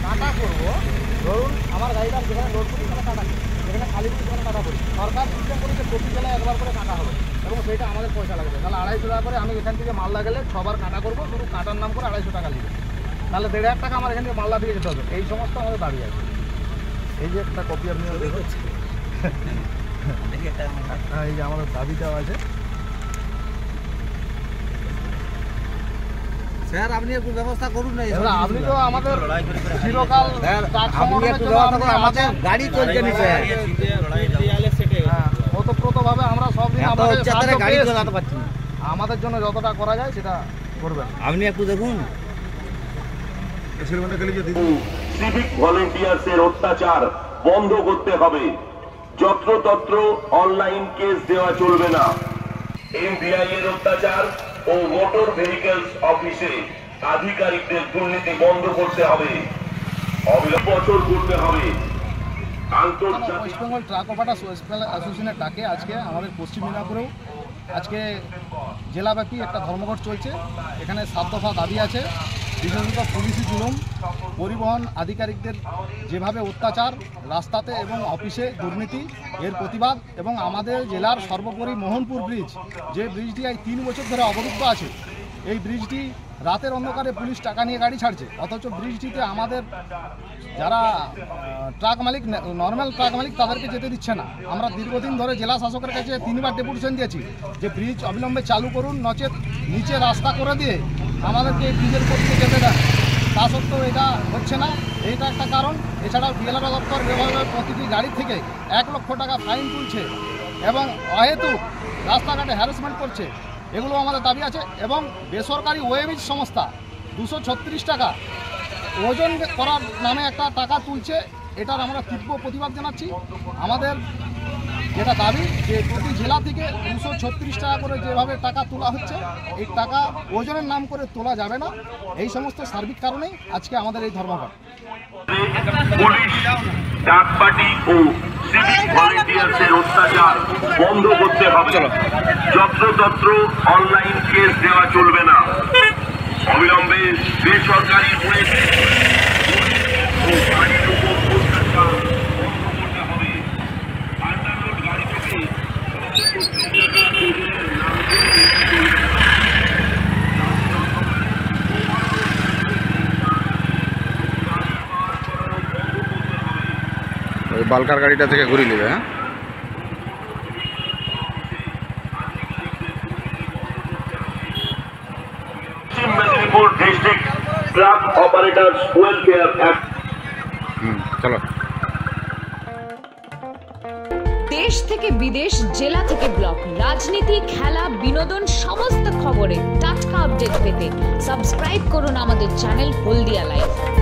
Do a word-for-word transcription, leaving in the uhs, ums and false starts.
কাটা করবো, ধরুন আমার গাড়িটা যেখানে লোড করি সেখানে কাটা করি, যেখানে খালি করি সেখানে কাটা করি। সরকার সিস্টেম করেছে প্রতি জেলায় একবার করে কাটা হবে এবং সেইটা আমাদের পয়সা লাগবে। তাহলে আড়াইশো টাকা করে আমি এখান থেকে মালদা গেলে ছবার কাটা করবো, শুধু কাটার নাম করে আড়াইশো টাকা নেবে। তাহলে দেড় হাজার টাকা আমার এখান থেকে মালদা দিয়ে যেতে হবে। এই সমস্ত আমাদের দাবি আছে। এই যে একটা কপি আপনি হ্যাঁ, এই যে আমাদের দাবিটাও আছে। স্যার আপনি একটু ব্যবস্থা করুন না। আপনি তো আমাদের চিরকাল আমাদের গাড়ি চলছে নি স্যার, ওতপ্রোতভাবে আমরা সব দিন গাড়ি চালাতে পারছি না। আমাদের জন্য যতটা করা যায় সেটা করবেন। আপনি একটু দেখুন। সিভিক ভলেন্টিয়ার্সের অত্যাচার বন্ধ করতে হবে। যত্রতত্র অনলাইন কেস দেওয়া চলবে না। এমভিআই এর অত্যাচার ও মোটর ভেহিকলস অফিসে আধিকারিকদের দুর্নীতি বন্ধ করতে হবে, অবিলম্বে বছর করতে হবে। ওয়েস্ট বেঙ্গল ট্রাক অপারেটর্স অ্যাসোসিয়েশনের ডাকে আজকে আমাদের পশ্চিম মেদিনীপুরেও আজকে জেলাব্যাপী একটা ধর্মঘট চলছে। এখানে সাত দফা দাবি আছে। বিশেষত পুলিশি জুলুম, পরিবহন আধিকারিকদের যেভাবে অত্যাচার, রাস্তাতে এবং অফিসে দুর্নীতি, এর প্রতিবাদ এবং আমাদের জেলার সর্বোপরি মোহনপুর ব্রিজ, যে ব্রিজটি এই তিন বছর ধরে অবরুদ্ধ আছে। এই ব্রিজটি রাতের অন্ধকারে পুলিশ টাকা নিয়ে গাড়ি ছাড়ছে, অথচ ব্রিজটিতে আমাদের যারা ট্রাক মালিক, নর্মাল ট্রাক মালিক, তাদেরকে যেতে দিচ্ছে না। আমরা দীর্ঘদিন ধরে জেলা শাসকের কাছে তিনবার ডেপুটেশন দিয়েছি যে ব্রিজ অবিলম্বে চালু করুন, নচেত নিচে রাস্তা করে দিয়ে আমাদেরকে ব্রিজের উপর দিয়ে যেতে দেন। তা সত্ত্বেও এটা হচ্ছে না। এইটা একটা কারণ। এছাড়াও ডিএলআর দপ্তর এভাবে প্রতিটি গাড়ি থেকে এক লক্ষ টাকা ফাইন তুলছে এবং অহেতুক রাস্তাঘাটে হ্যারাসমেন্ট করছে। এগুলো আমাদের দাবি আছে। এবং বেসরকারি ওয়েবিজ সংস্থা দুশো ছত্রিশ টাকা ওজন করার নামে একটা টাকা তুলছে। এটার আমরা তীব্র প্রতিবাদ জানাচ্ছি। আমাদের যেটা দাবি যে প্রতি জেলা থেকে দুশো ছত্রিশ টাকা করে যেভাবে টাকা তোলা হচ্ছে, এই টাকা ওজনের নাম করে তোলা যাবে না। এই সমস্ত সার্বিক কারণেই আজকে আমাদের এই ধর্মঘট। পুলিশ, ডাকপার্টি ও সিভিক ভলেন্টিয়ার্সের অত্যাচার বন্ধ করতে হবে। যত্রতত্র অনলাইন কেস দেওয়া চলবে না। অবিলম্বে বেসরকারি বালকার গাড়িটা থেকে ঘুরে নেবে। হ্যাঁ, Paschim Medinipur district truck operators welfare act. হুম, চলো। দেশ থেকে বিদেশ, জেলা থেকে ব্লক, রাজনীতি, খেলা, বিনোদন, সমস্ত খবরে টাটকা আপডেট পেতে সাবস্ক্রাইব করুন আমাদের চ্যানেল হলদিয়া লাইভ।